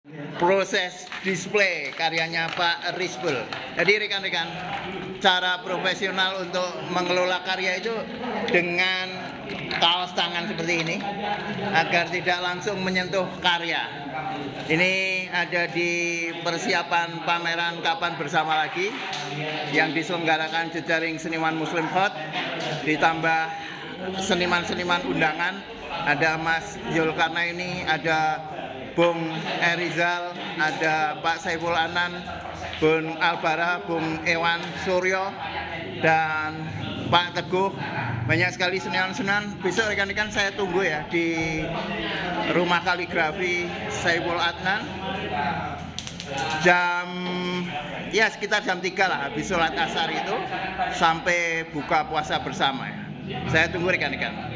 Proses display karyanya Pak Rizbul. Jadi rekan-rekan, cara profesional untuk mengelola karya itu dengan kaos tangan seperti ini agar tidak langsung menyentuh karya. Ini ada di persiapan pameran Kapan Bersama Lagi yang diselenggarakan jejaring seniman Muslim Hot, ditambah seniman-seniman undangan, ada Mas Zulkarnaini, ada Bung Erizal, ada Pak Saiful Anan, Bung Albara, Bung Ewan Suryo, dan Pak Teguh. Banyak sekali seniman-seniman. Besok rekan-rekan saya tunggu ya di Rumah Kaligrafi Saiful Adnan. Sekitar jam 3 lah, habis sholat asar itu sampai buka puasa bersama ya. Saya tunggu rekan-rekan.